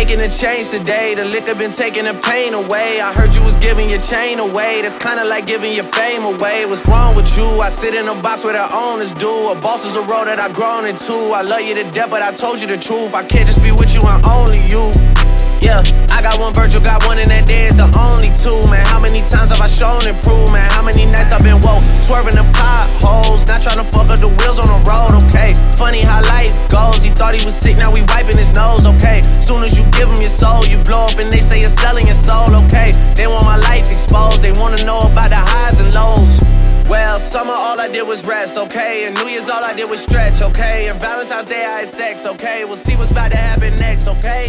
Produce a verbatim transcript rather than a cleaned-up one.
making a change today. The liquor been taking the pain away. I heard you was giving your chain away. That's kinda like giving your fame away. What's wrong with you? I sit in a box where the owners do. A boss is a role that I've grown into. I love you to death, but I told you the truth. I can't just be with you and only you. Yeah, I got one Virgil, got one, and that day is the only two, man. How many times have I shown and proved, man? How many nights I've been woke, swerving the potholes, not trying to fuck up the wheels on the road, okay? Funny how life goes, he thought he was sick, now we wiping his nose, okay? Soon as you give him your soul, you blow up and they say you're selling your soul, okay? They want my life exposed, they wanna know about the highs and lows. Well, summer all I did was rest, okay? And New Year's all I did was stretch, okay? And Valentine's Day I had sex, okay? We'll see what's about to happen next, okay?